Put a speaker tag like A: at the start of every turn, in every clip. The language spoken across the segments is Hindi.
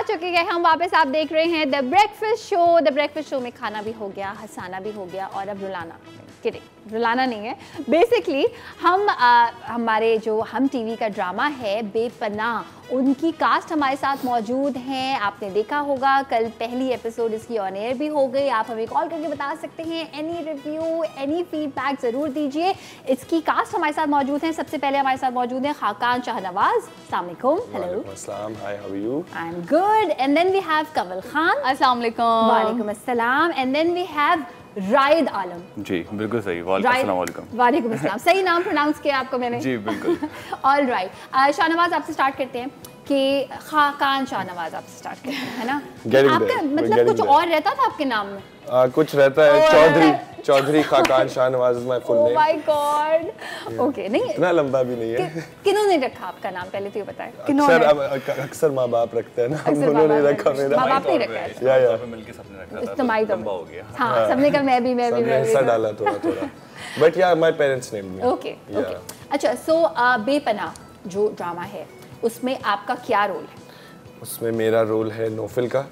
A: चुके हैं हम वापस। आप देख रहे हैं the breakfast show. The breakfast show में खाना भी हो गया, हंसाना भी हो गया और अब रुलाना। रुलाना नहीं है, बेसिकली हम हमारे जो हम टीवी का ड्रामा है बेपनाह, उनकी कास्ट हमारे साथ मौजूद हैं। आपने देखा होगा कल पहली एपिसोड इसकी ऑन एयर भी हो गई। आप हमें कॉल करके बता सकते हैं, एनी रिव्यू एनी फीडबैक ज़रूर दीजिए। इसकी कास्ट हमारे साथ मौजूद हैं। सबसे पहले हमारे साथ मौजूद हैं खाकान शाहनवाज। अस्सलाम वालेकुम। हेलो।
B: अस्सलाम। Hi, how are you?
A: I am good. And then we have Kamal Khan.
C: अस्सलाम वालेकुम।
A: वालेकुम अस्सलाम। And then we have Raed Alam.
D: जी बिल्कुल सही। वालेकुम।
A: वालेकुम अस्सलाम। सही नाम प्रोनाउंस किया आपको मैंने?
D: जी बिल्कुल।
A: All right. शाहनवाज आपसे स्टार्ट करते हैं कि खाकान शाहनवाज आपसे स्टार्ट करते हैं, है ना? आपका मतलब कुछ और रहता था आपके नाम में?
B: कुछ रहता है Chaudhary Khaqan Shahnawaz is my full name.
A: Oh my god. Okay, नहीं
B: इतना लंबा भी नहीं है।
A: किन्होंने रखा आपका नाम, पहले तो ये बताएं।
B: अक्सर माँ बाप रखते हैं ना, उन्होंने रखा मेरा।
A: माँ बाप ने रखा है
B: या
D: मिलके सबने रखा था,
A: इस्तेमाल तो
D: लंबा हो गया।
A: हाँ, सबने कहा मैं भी
B: हिस्सा डाला थोड़ा but yeah my parents name me.
A: Okay. अच्छा, सो बेपनाह जो ड्रामा है उसमें आपका क्या रोल है?
B: उसमें मेरा रोल है नौफिल का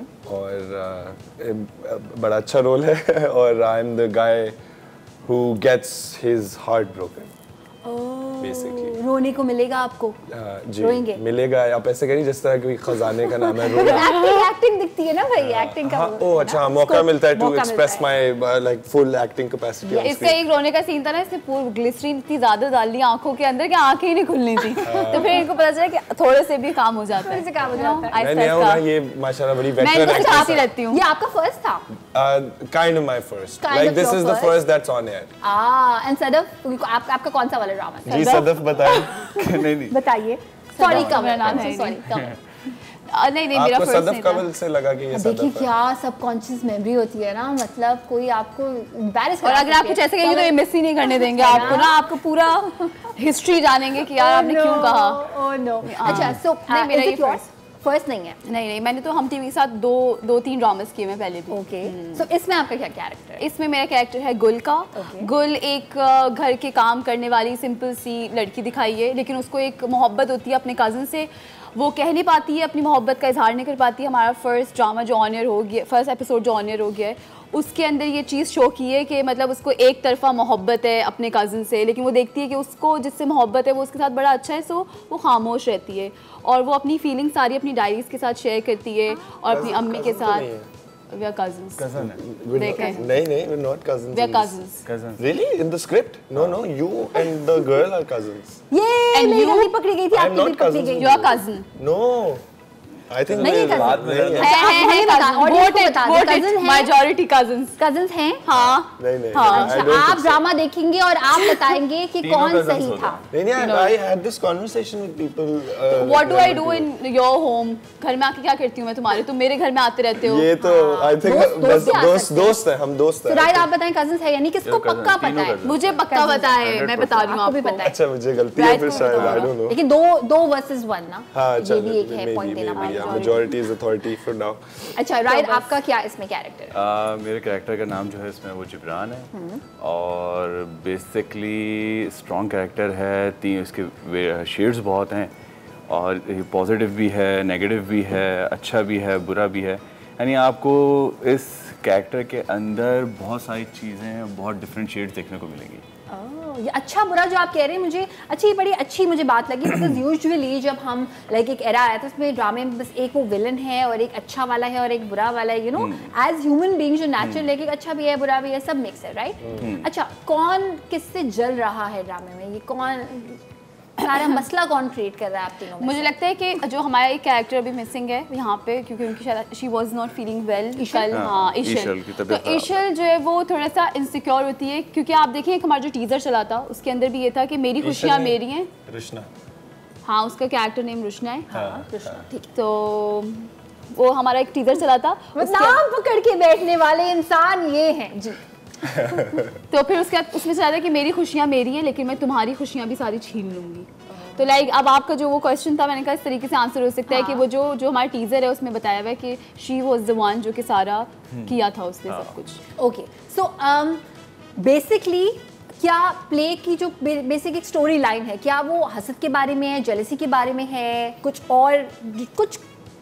B: और बड़ा अच्छा रोल है और I am the guy who gets his heart broken basically.
A: रोने को मिलेगा आपको?
B: जी
A: रोएंगे?
B: मिलेगा। आप ऐसे करिए जिस तरह कोई खजाने का नाम है रोल।
A: एक्टिंग दिखती है ना भाई, एक्टिंग का।
B: ओह अच्छा, मौका मिलता है to express my like full acting capacity.
C: इसका एक रोने का सीन था ना, इसने पूरी ग्लिसरीन इतनी ज्यादा डाल दी आंखों के अंदर कि आंखें ही नहीं खुलनी थी। तो फिर इनको पता चला कि थोड़े से भी काम हो जाता है।
A: काम हो जाता है।
B: मैं ये माशाल्लाह बड़ी वेटरन
C: एक्ट्रेस सिखाती रहती हूँ।
A: ये आपका फर्स्ट था?
B: Kind of my first, like this is the first that's on air.
A: And Sadaf, आपका कौन सा वाला ड्रामा था?
B: जी सदफ बताएं।
D: नहीं
A: बताइए। सॉरी कमल, नाम है सॉरी कमल।
C: नहीं मेरा फर्स्ट
B: सदफ कमल से लगा कि ये
A: देखिए क्या सबकॉन्शियस मेमोरी होती है ना, मतलब कोई आपको एम्बैरेस
C: और अगर आप कुछ ऐसे कहेंगे तो ये मिस ही नहीं करने देंगे आपको ना, आपको पूरा हिस्ट्री जानेंगे कि यार आपने क्यों कहा।
A: Oh no. अच्छा, सो
C: मेरा ये
A: फर्स्ट नहीं है?
C: नहीं, मैंने तो हम टीवी के साथ दो तीन ड्रामास किए मैं पहले भी।
A: ओके। सो इसमें आपका क्या कैरेक्टर है?
C: इसमें मेरा कैरेक्टर है गुल का। गुल एक घर के काम करने वाली सिंपल सी लड़की दिखाई है, लेकिन उसको एक मोहब्बत होती है अपने कज़न से। वो कह नहीं पाती है, अपनी मोहब्बत का इजहार नहीं कर पाती है। हमारा फर्स्ट ड्रामा जो ऑन एयर हो गया, फर्स्ट एपिसोड जो ऑन एयर हो गया है, उसके अंदर ये चीज़ शो की है कि मतलब उसको एक तरफा मोहब्बत है अपने कज़न से, लेकिन वो देखती है कि उसको जिससे मोहब्बत है वो उसके साथ बड़ा अच्छा है, सो वो खामोश रहती है और वो अपनी फीलिंग्स सारी अपनी डायरीज़ के साथ शेयर करती है और अपनी अम्मी के साथ। We are cousins.
D: कजन है।
B: नहीं, we're not cousins.
C: We are cousins.
D: Cousin.
B: Really? In the script? No, you and the girl are cousins.
A: ये मेरी गलती पकड़ी गई थी, आपकी भी पकड़ी गई।
C: You are cousin.
B: No. I think
A: नहीं है
D: बात में
C: majority cousins.
A: कजन्स हैं?
C: हाँ।
B: नहीं।
A: अच्छा, आप ड्रामा देखेंगे और आप बताएंगे कि कौन सही था।
B: नहीं, I had this conversation with people.
C: What do I do in your home? घर में आके क्या करती हूँ मैं तुम्हारे? तुम मेरे घर में आते रहते हो।
B: ये तो I think दोस्त हैं, हम दोस्त हैं।
A: राइट, आप बताएं कजन्स है यानी किसको पक्का पता है?
C: मुझे पक्का पता है, मैं बता रही हूँ आपको भी पता है।
B: अच्छा, मुझे गलती है फिर शायद, I don't know.
A: लेकिन दो वर्सेस वन ना, ये भी एक है पॉइंट देना पड़ेगा।
B: Majority is authority for now.
A: अच्छा राइट, आपका क्या इसमें कैरेक्टर है?
D: मेरे कैरेक्टर का नाम जो है इसमें वो जिब्रान है और बेसिकली स्ट्रॉन्ग कैरेक्टर है। इसके शेड्स बहुत हैं और पॉजिटिव भी है, नेगेटिव भी है, अच्छा भी है, बुरा भी है। यानी आपको इस कैरेक्टर के अंदर बहुत सारी चीज़ें, बहुत डिफरेंट शेड्स देखने को मिलेंगी।
A: ये अच्छा बुरा जो आप कह रहे हैं, मुझे बड़ी अच्छी मुझे बात लगी, बिकॉज यूजुअली जब हम लाइक एक एरा आया था उसमें ड्रामे में बस एक वो विलन है और एक अच्छा वाला है और एक बुरा वाला है, you know, as human being जो नेचुरल है कि अच्छा भी है बुरा भी है, सब मिक्स है, राइट? अच्छा, कौन किससे जल रहा है ड्रामे में? ये कौन सारा मसला कौन क्रिएट कर रहा है आप तीनों में?
C: मुझे लगता है कि जो हमारा एक कैरेक्टर अभी मिसिंग है यहाँ पे, क्योंकि उनकी शायद she was not feeling well. Ishal. हाँ, ईशल। तो ईशल जो है वो थोड़ा सा इनसिक्योर होती है, क्योंकि आप देखें एक हमारा जो टीजर चला था उसके अंदर भी ये था कि मेरी खुशियाँ मेरी हैं।
B: रुशना।
C: हाँ, उसका कैरेक्टर नेम रुशना है।
A: हाँ, रुशना, ठीक है।
C: तो वो हमारा एक टीजर चला था,
A: नाम पकड़ के बैठने वाले इंसान ये हैं जी।
C: तो फिर उसके बाद उसमें चला था कि मेरी खुशियाँ मेरी हैं लेकिन मैं तुम्हारी खुशियाँ भी सारी छीन लूंगी। तो लाइक अब आपका जो वो क्वेश्चन था, मैंने कहा इस तरीके से आंसर हो सकता है कि वो जो हमारा टीजर है उसमें बताया हुआ है कि शी वाज द वन जो कि सारा किया था उसने सब कुछ।
A: ओके, सो बेसिकली क्या प्ले की जो बेसिक एक स्टोरी लाइन है, क्या वो हसद के बारे में है, जेलसी के बारे में है, कुछ और कुछ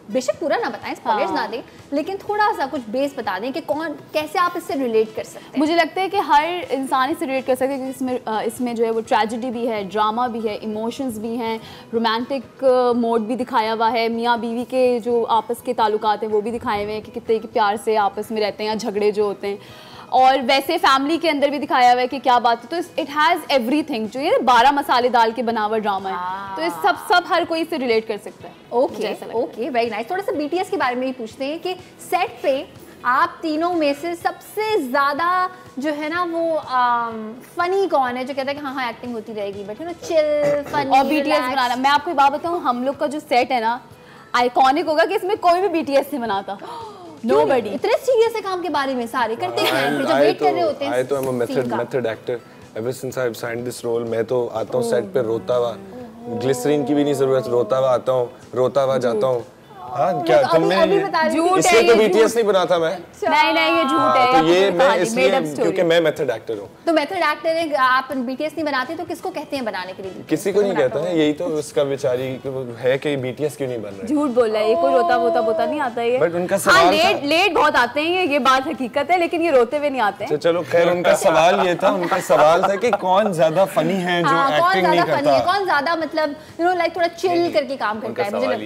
A: बेशक पूरा ना बताएं, स्पॉयलर्स ना दें, लेकिन थोड़ा सा कुछ बेस बता दें कि कौन कैसे आप इससे रिलेट कर सकते हैं।
C: मुझे लगता है कि हर इंसान इससे रिलेट कर सकता है क्योंकि इसमें जो है वो ट्रेजेडी भी है, ड्रामा भी है, इमोशंस भी हैं, रोमांटिक मोड भी दिखाया हुआ है, मियाँ बीवी के जो आपस के ताल्लुकात हैं वो भी दिखाए हुए हैं कि कितने के प्यार से आपस में रहते हैं या झगड़े जो होते हैं, और वैसे फैमिली के अंदर भी दिखाया हुआ है कि क्या बात है। तो इट हैज़ एवरीथिंग, जो ये 12 मसाले डाल के बना हुआ ड्रामा है, तो ये सब हर कोई इससे रिलेट कर सकता है।
A: Okay, very nice. थोड़ा सा BTS के बारे में ही पूछते हैं कि सेट पे आप तीनों में से सबसे ज़्यादा जो है ना वो फनी कौन है, जो कहता है कि हाँ एक्टिंग होती रहेगी, but you know chill funny.
C: और BTS बनाना, मैं आपको एक बात बताऊँ, हम लोग का जो सेट है ना आइकॉनिक होगा कि इसमें कोई भी BTS नहीं बनाता। Nobody.
A: इतने सीरियस है काम के बारे में, सारे करते हैं जब वेट कर रहे होते हैं।
B: I तो am a method actor. Ever since I've signed this role, मैं तो आता हूँ सेट पे रोता हुआ, ग्लिसरीन की भी नहीं जरूरत, रोता हुआ आता हूँ, रोता हुआ जाता हूँ। हाँ क्या तुमने इसलिए तो BTS नहीं बना था मैं।
C: नहीं ये झूठ है।
B: तो ये मैं इसलिए क्योंकि मैं मेथड एक्टर हूँ।
A: तो मेथड एक्टर है, आप BTS नहीं बनाते तो किसको कहते हैं बनाने के लिए?
B: किसी को नहीं कहता है, यही तो उसका बेचारी है कि BTS क्यों नहीं बन रहा।
C: झूठ बोल रहा है ये, कोई रोता बोता नहीं आता ये।
B: बट उनका सवाल
C: लेट बहुत आते हैं, ये बात हकीकत है, लेकिन ये रोते हुए नहीं आते हैं।
B: चलो खैर, उनका सवाल ये था, उनका सवाल था कि कौन ज्यादा फनी है जो एक्टिंग नहीं करता,
A: कौन ज्यादा मतलब यू नो लाइक थोड़ा चिल करके काम करता है। मुझे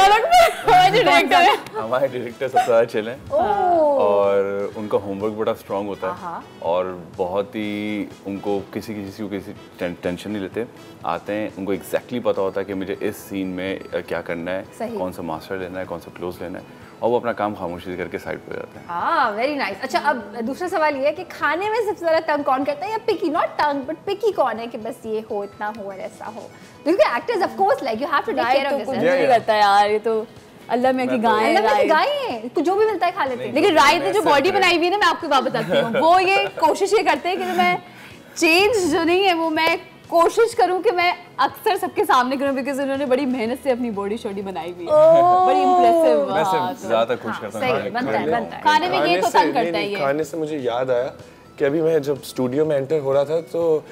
C: लगता है
D: हमारे डायरेक्टर सबसे ज़्यादा चिल हैं और उनका होमवर्क बड़ा स्ट्रांग होता है और बहुत ही उनको किसी को किसी टेंशन नहीं लेते, आते हैं उनको एग्जैक्टली पता होता है कि मुझे इस सीन में क्या करना है, कौन सा मास्टर लेना है, कौन सा क्लोज लेना है, और वो अपना काम खामोशी से करके साइड पे जाते हैं।
A: Very nice. अच्छा, अब दूसरा सवाल ये है कि खाने में सबसे ज़्यादा तंग कौन करता है, या पिकी, नॉट तंग बट पिकी कौन है कि बस ये हो, इतना हो और ऐसा हो? क्योंकि actors of course like you have to take care of
C: कुछ नहीं करता यार, ये तो अल्लाह में की गाय
A: है, जो भी मिलता है खा लेते हैं।
C: लेकिन राइट ने जो बॉडी बनाई हुई है ना, मैं आपको बात बताती हूँ, वो ये कोशिश ये करते हैं कि मैं चेंज जो नहीं है वो मैं कोशिश करूं कि मैं अक्सर सबके सामने करूं, बिकॉज़ उन्होंने बड़ी मेहनत से अपनी बॉडी शॉडी बनाई हुई है, बड़ी इंप्रेसिव।
D: वैसे ज्यादा खुश करता हूं
A: बनता है
C: खाने में, ये तो तंग करता है ये।
B: खाने से मुझे याद आया कि अभी मैं जब स्टूडियो में एंटर हो रहा था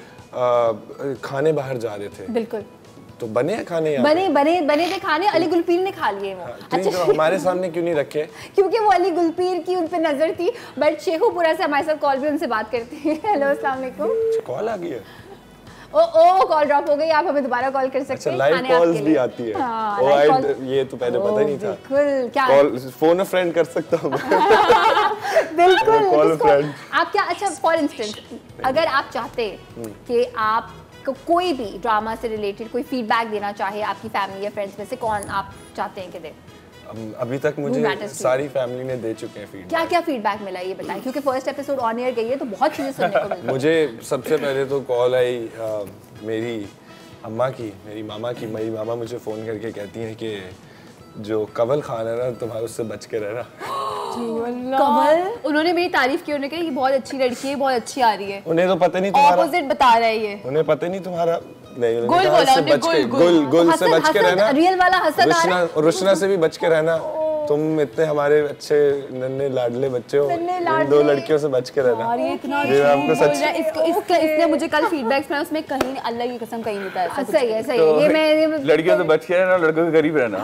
B: तो खाने बाहर जा रहे थे।
A: बिल्कुल,
B: तो बने खाने यहाँ
A: बने थे खाने, अली गुलपीर ने खा लिए वो।
B: अच्छा, तो हमारे सामने क्यों नहीं रखे?
A: क्योंकि वो अली गुलपीर की उन पे नजर थी, बट शेखुपुरा से हमारे साथ कॉल भी उनसे बात करते हैं। हेलो, अस्सलाम वालेकुम।
B: कॉल आ गई है?
A: ओ कॉल ड्रॉप हो गई, आप हमें दोबारा कॉल कर सकते हैं।
B: लाइव कॉल्स भी आती है। ये तो पहले पता ही नहीं था।
A: बिल्कुल, क्या
B: कॉल फोन अ फ्रेंड कर सकता हूँ
A: बिल्कुल
B: कॉल फ्रेंड।
A: आप क्या, अच्छा फॉर इंस्टेंस अगर आप चाहते कि आप कोई भी ड्रामा से रिलेटेड कोई फीडबैक देना चाहे आपकी फैमिली या फ्रेंड्स में से, कौन आप चाहते हैं कि दे?
B: अभी तक मुझे सारी फैमिली ने दे चुके हैं फीडबैक।
A: क्या फीडबैक मिला ये बताएं, क्योंकि फर्स्ट एपिसोड ऑन एयर गई है तो बहुत चीजें सुनने को मिली।
B: मुझे सबसे पहले तो कॉल आई मेरी अम्मा की, मेरी मामा की। मेरी मामा मुझे फ़ोन करके कहती हैं कि जो कवल खान है ना, तुम्हारा उससे बच के रहना।
C: कवल, उन्होंने मेरी तारीफ की, उन्होंने कहा ये बहुत अच्छी लड़की है, बहुत अच्छी आ रही है।
B: उन्हें तो पता नहीं तुम्हारा
C: ऑपोजिट बता रहा है ये,
B: उन्हें पता नहीं तुम्हारा नहीं,
C: गुल बोला उन्होंने,
B: गुल से बच के रहना,
A: रियल वाला हसन,
B: रुशना से भी बच के रहना। तुम इतने हमारे अच्छे नन्हे लाडले बच्चे हो, इन दो लड़कियों से बच के रहना।
C: ये इतना
B: आपको सच,
C: इसने मुझे कल फीडबैक सुनाया, उसमें कहीं अल्लाह की कसम कहीं नहीं था।
A: सही है ये मैं
D: लड़कियों से बच के रहना, लड़कों के करीब रहना।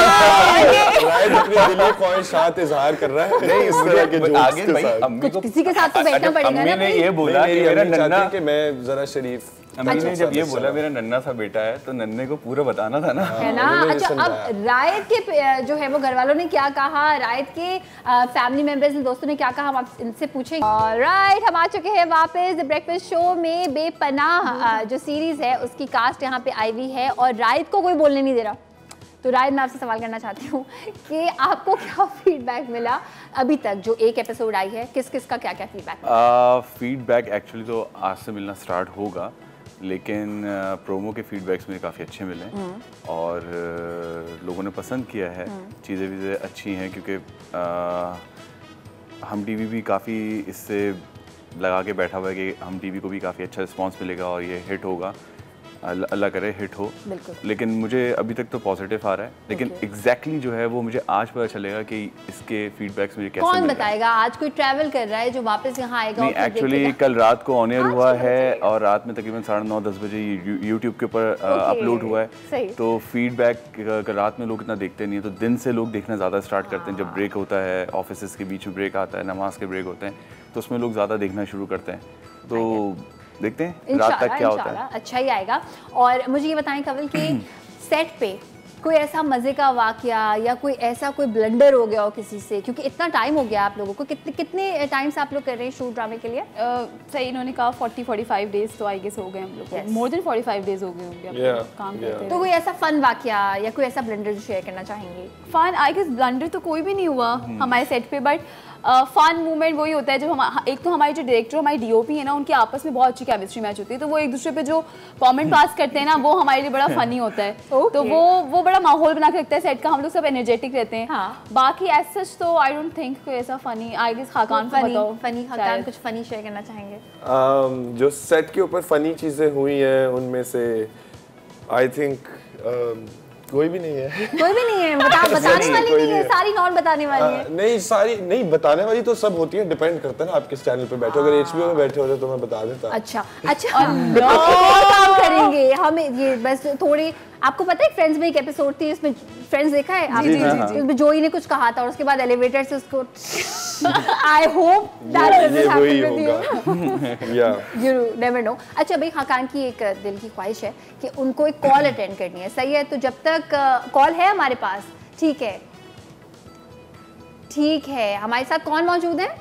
B: राइट अपनी दिली ख्वाहिशात इजहार कर रहा है। नहीं, इस तरह के जोक्स
D: आगे भाई अम्मी को
A: किसी के साथ तो बैठना पड़ेगा ना।
D: अम्मी ने ये बोला कि मेरा नन्ना,
B: कि मैं जरा शरीफ,
D: अम्मी ने जब ये बोला मेरा नन्ना सा बेटा है तो नन्ने को पूरा बताना था ना, है
A: ना। अच्छा, अब रायत के जो है वो घर वालों ने क्या कहा, रायत के फैमिली मेंबर्स ने, दोस्तों ने क्या कहा, हम आप इनसे पूछेंगे। राइट, हम आ चुके हैं वापस द ब्रेकफास्ट शो में। बेपनाह जो सीरीज है उसकी कास्ट यहाँ पे आई हुई है और रायत को कोई बोलने नहीं दे रहा। तो रायत, मैं आपसे सवाल करना चाहती हूँ कि आपको क्या फीडबैक मिला अभी तक, जो एक एपिसोड आई है, किस किस का क्या क्या फीडबैक?
D: फीडबैक एक्चुअली तो आज से मिलना स्टार्ट होगा, लेकिन प्रोमो के फीडबैक्स मुझे काफ़ी अच्छे मिले और लोगों ने पसंद किया है। चीज़ें अच्छी हैं क्योंकि हम टीवी भी काफ़ी इससे लगा के बैठा हुआ है कि हम टीवी को भी काफ़ी अच्छा रिस्पांस मिलेगा और ये हिट होगा। अल्लाह करे हिट हो।
A: बिल्कुल।
D: लेकिन मुझे अभी तक तो पॉजिटिव आ रहा है, लेकिन एग्जैक्टली जो है वो मुझे आज पता चलेगा कि इसके फीडबैक्स मुझे कैसे
A: कौन बताएगा? आज कोई ट्रैवल कर रहा है जो वापस यहाँ आएगा?
D: नहीं, एक्चुअली कल रात को ऑन एयर हुआ है और रात में तकरीबन 9:30-10 बजे यूट्यूब के ऊपर अपलोड हुआ है। तो फीडबैक रात में लोग इतना देखते नहीं है, तो दिन से लोग देखना ज़्यादा स्टार्ट करते हैं। जब ब्रेक होता है, ऑफिस के बीच में ब्रेक आता है, नमाज के ब्रेक होते हैं, तो उसमें लोग ज़्यादा देखना शुरू करते हैं। तो देखते हैं रात तक क्या होता है।
A: अच्छा ही आएगा। और मुझे ये बताएं कवल कि सेट पे कोई ऐसा मजे का वाकया या कोई ऐसा कोई ब्लंडर हो गया हो किसी से, क्योंकि इतना टाइम हो गया आप लोगों को, कितने टाइम से आप लोग कर रहे हैं शूट ड्रामे के लिए?
C: सही इन्होंने कहा 40-45 डेज तो आई गेस हो गए हम लोग, मोर देन 45 डेज हो गए होंगे काम करते।
A: तो कोई ऐसा फन वाकया या कोई ऐसा ब्लंडर जो शेयर करना चाहेंगे?
C: फन आई गेस ब्लंडर तो कोई भी नहीं हुआ हमारे सेट पे, बट फन मूवमेंट वही होता है जब हम एक तो हमारे जो डायरेक्टर हमारी डीओपी है ना, उनकी आपस में बहुत अच्छी केमिस्ट्री मैच होती है, तो वो एक दूसरे पे जो कमेंट पास करते हैं ना, वो हमारे लिए बड़ा फनी होता है। तो वो बड़ा माहौल बना के रखता है सेट का, हम लोग सब एनर्जेटिक रहते हैं। बाकी एज सच तो आई डोंट थिंक कोई ऐसा फनी। आई गेस खाकान को बताओ,
A: फनी खाकान कुछ फनी शेयर करना चाहेंगे?
B: जो सेट के ऊपर फनी चीजें हुई हैं उनमें से आई थिंक कोई भी नहीं है।
A: कोई भी नहीं है? बताने वाली नहीं है, सारी नॉन बताने वाली है।
B: नहीं, सारी नहीं बताने वाली तो सब होती है, डिपेंड करता है ना आप किस चैनल पे बैठे हो। अगर HBO में बैठे होते तो मैं बता देता।
A: अच्छा काम करेंगे हम ये बस थोड़ी। आपको पता है फ्रेंड्स में एक एपिसोड थी, इसमें फ्रेंड्स देखा है आपने? इसमें जोई ने कुछ कहा था और उसके बाद एलिवेटर से उसको I hope that doesn't happen with you, you never know. अच्छा भाई, खाकान की एक दिल की ख्वाहिश है कि उनको एक कॉल अटेंड करनी है, सही है? तो जब तक कॉल है हमारे पास, ठीक है ठीक है, हमारे साथ कौन मौजूद है?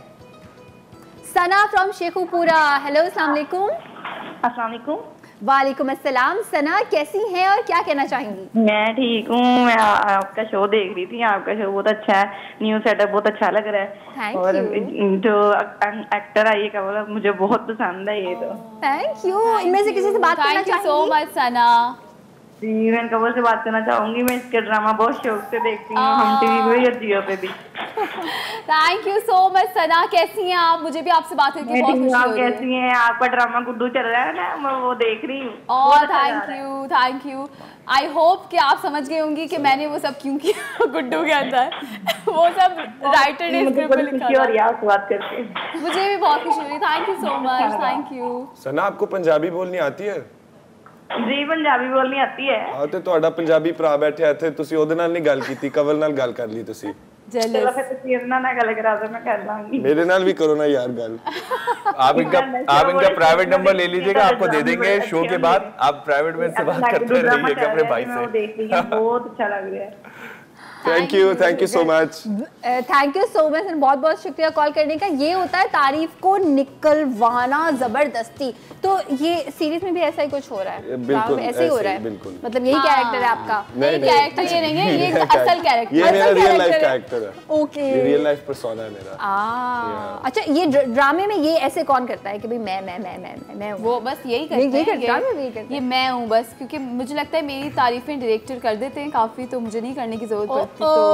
A: सना फ्रॉम शेखुपुरा। हेलो, अस्सलाम वालेकुम।
E: अस्सलाम वालेकुम।
A: वालेकुम अस्सलाम। सना कैसी हैं और क्या कहना चाहेंगी?
E: मैं ठीक हूँ, मैं आपका शो देख रही थी, आपका शो बहुत अच्छा है, न्यू सेटअप बहुत अच्छा लग रहा है। और जो एक्टर आई है वो मुझे बहुत पसंद है। ये तो
A: थैंक यू। इनमें से किसी से बात करना चाहेंगी?
C: सो मच सना।
E: जी, मैं कवल से बात करना चाहूंगी। मैं इसके ड्रामा बहुत शौक से देखती हूँ, हम टीवी पे या जियो पे भी।
C: Thank you so much Sana. कैसी हैं आप? मुझे भी आपसे बात करके बहुत खुशी हो रही है।
E: कैसी हैं? आपका ड्रामा गुड्डू चल रहा है ना, मैं वो देख रही हूँ।
C: और थैंक यू। आई होप कि आप समझ गए होंगी कि मैंने वो सब क्यों किया गुड्डू के अंदर। वो सब राइटर ने स्क्रिप्ट में लिखा था।
E: बात करके
C: मुझे भी बहुत खुशी हुई। Thank you so much. Thank you.
B: Sana, आपको पंजाबी बोलनी आती है?
E: जी, पंजाबी बोलनी आती है।
B: हाँ, तो ਤੁਹਾਡਾ ਪੰਜਾਬੀ ਭਰਾ ਬੈਠਿਆ ਇੱਥੇ, ਤੁਸੀਂ ਉਹਦੇ ਨਾਲ ਨਹੀਂ ਗੱਲ ਕੀਤੀ, ਕਵਲ ਨਾਲ ਗੱਲ ਕਰ ਲਈ ਤੁਸੀਂ।
E: चलो फिर ਤੁਸੀਂ ਇਹਨਾਂ ਨਾਲ ਗੱਲ ਕਰਾ ਦੋ, मैं कर लांगी।
B: मेरे नाल भी करो ना यार गल।
D: आप इनका प्राइवेट नंबर ले लीजिएगा, आपको दे देंगे शो के बाद। आप प्राइवेट में से बात करते रहिएगा अपने भाई से।
E: बहुत अच्छा लग रहा है।
B: Thank you so much.
A: Thank you so much, बहुत बहुत शुक्रिया कॉल करने का। ये होता है तारीफ को निकलवाना जबरदस्ती। तो ये सीरीज में भी ऐसा ही कुछ हो रहा है?
B: बिल्कुल
A: ऐसे ही हो रहा है, मतलब यही कैरेक्टर है आपका?
C: नहीं, कैरेक्टर ये नहीं है, ये असल कैरेक्टर,
B: ये मेरा रियल लाइफ कैरेक्टर है।
A: ओके,
B: ये रियल लाइफ पर्सोना है मेरा।
A: अच्छा, ये ड्रामे में ये ऐसे कौन करता है कि भाई मैं
C: वो बस यही करता है, ये मैं हूँ बस, क्योंकि मुझे लगता है मेरी तारीफें डायरेक्टर कर देते हैं काफी, तो मुझे नहीं करने की जरूरत पड़ती।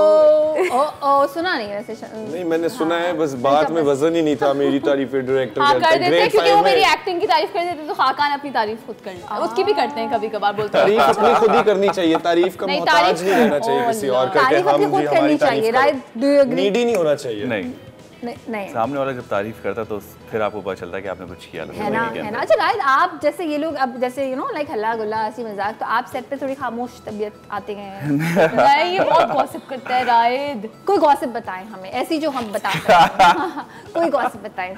A: तो सुना नहीं वैसे?
B: नहीं, मैंने सुना है, बस बात में वजन ही नहीं था। मेरी तारीफें डायरेक्टर
C: कर देते हैं, क्योंकि वो मेरी एक्टिंग की तारीफ कर देते हैं, तो खाकान अपनी तारीफ खुद कर लेता है। उसकी भी करते हैं कभी कभार, बोलते हैं
B: तारीफ अपनी खुद ही करनी चाहिए, तारीफ का मोहताज नहीं रहना चाहिए किसी और का।
A: तारीफ अपनी खुद करनी चाहिए, right? Do you agree?
B: Needy नहीं होना चाहिए।
A: नहीं,
D: सामने वाला जब तारीफ करता तो फिर आपको पता चलता है कि आपने कुछ किया
A: है ना। अच्छा राइट, आप जैसे ये लोग अब जैसे यू नो लाइक हल्ला गुल्ला हंसी मजाक, तो आप सेट पे थोड़ी खामोश तबीयत आते हैं।
C: नहीं, ये बहुत गॉसिप करता है राइड।
A: कोई गॉसिप बताएं हमें, ऐसी जो हम बता सकते हैं। कोई गॉसिप बताएं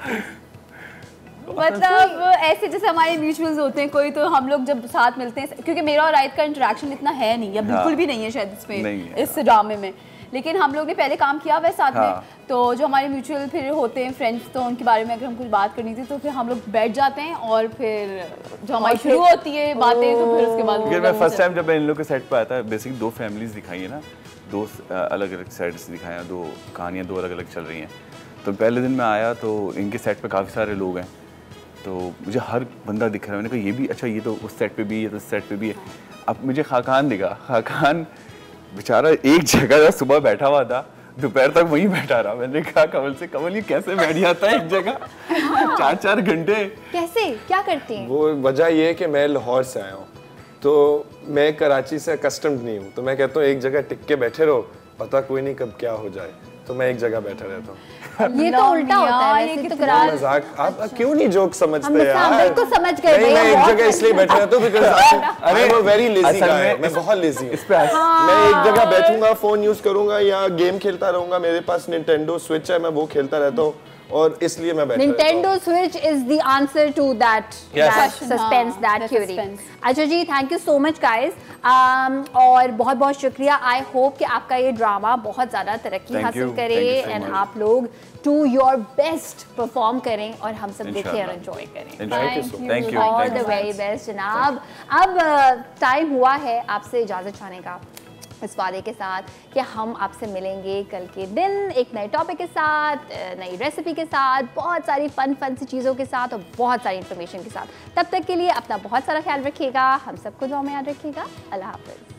C: मतलब ऐसे जैसे हमारे म्यूचुअल्स होते हैं कोई, तो हम लोग जब साथ मिलते हैं, क्योंकि मेरा और राइड का इंटरेक्शन इतना है नहीं, या बिल्कुल भी नहीं है शायद इसमें, इस ड्रामे में, लेकिन हम लोग ने पहले काम किया हुआ है साथ में, तो जो हमारे म्यूचुअल फिर होते हैं फ्रेंड्स, तो उनके बारे में अगर हम कुछ बात करनी थी तो फिर हम लोग बैठ जाते हैं, और फिर जो हमारी शुरू होती है बातें, तो फिर उसके बाद
D: मैं फर्स्ट टाइम जब मैं इन लोग के सेट पर आया था, बेसिकली 2 फैमिलीज दिखाई है ना, 2 अलग अलग सेट्स दिखाए हैं, 2 कहानियाँ 2 अलग अलग चल रही हैं। तो पहले दिन मैं आया तो इनके सेट पर काफ़ी सारे लोग हैं, तो मुझे हर बंदा दिख रहा है। मैंने कहा ये भी अच्छा, ये तो उस सेट पे भी है, तो उस सेट पे भी है। अब मुझे खाकान दिखा, खाकान बेचारा एक जगह सुबह बैठा हुआ था, दोपहर तक वहीं बैठा रहा। मैंने कहा कमल से, कमल ये कैसे बैठ जाता है एक जगह 4-4 घंटे?
A: कैसे, क्या करते हैं?
B: वो वजह ये है कि मैं लाहौर से आया हूँ, तो मैं कराची से कस्टम्ड नहीं हूँ, तो मैं कहता हूँ एक जगह टिक के बैठे रहो, पता कोई नहीं कब क्या हो जाए, तो मैं एक जगह बैठा रहता हूँ।
A: ये तो उल्टा होता है वैसे तो करार।
B: मजाक, आप क्यों नहीं जोक समझते यार?
A: बिल्कुल समझ गए
B: नहीं, मैं एक जगह इसलिए बैठा रहता हूँ बिकॉज़ अरे वो वेरी लेजी गाय, मैं बहुत लेजी हूँ। मैं एक जगह बैठूंगा, फोन यूज करूंगा या गेम खेलता रहूंगा, मेरे पास निंटेंडो स्विच है, मैं वो खेलता रहता हूँ और इसलिए मैं बैठा रहता हूँ।
A: Nintendo Switch is the answer to that suspense, that query. अच्छा जी, thank you so much guys, और बहुत बहुत शुक्रिया। आई होप कि आपका ये ड्रामा बहुत ज़्यादा तरक्की हासिल करे एंड आप लोग टू योर बेस्ट परफॉर्म करें और हम सब देखें और एंजॉय करें।
D: Thank you
A: all the very best जनाब। अब टाइम हुआ है आपसे इजाज़त चाहने का, इस वादे के साथ कि हम आपसे मिलेंगे कल के दिन एक नए टॉपिक के साथ, नई रेसिपी के साथ, बहुत सारी फन सी चीज़ों के साथ और बहुत सारी इन्फॉर्मेशन के साथ। तब तक के लिए अपना बहुत सारा ख्याल रखिएगा, हम सबको दुआ में याद रखिएगा। अल्लाह हाफ़िज़।